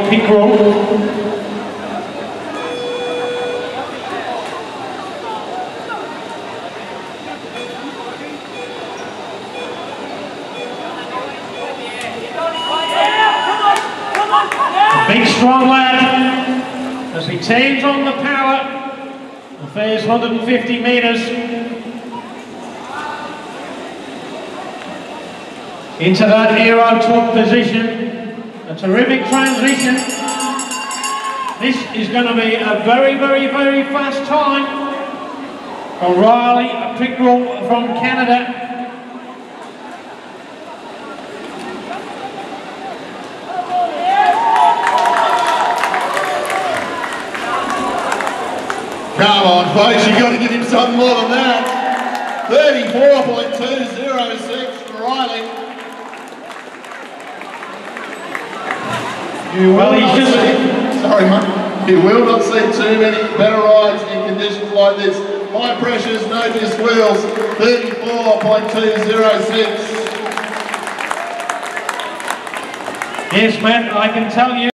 Pickerel. Big strong lad as he tames on the power and fares 150 metres into that aero top position. A terrific transition. This is going to be a very, very, very fast time from Riley Pickerel from Canada. Come on, folks, you've got to give him something more than that. 34.206 for Riley. You will not see, sorry mate, you will not see too many better rides in conditions like this. High pressures, no disc wheels, 34.206. Yes, Matt, I can tell you.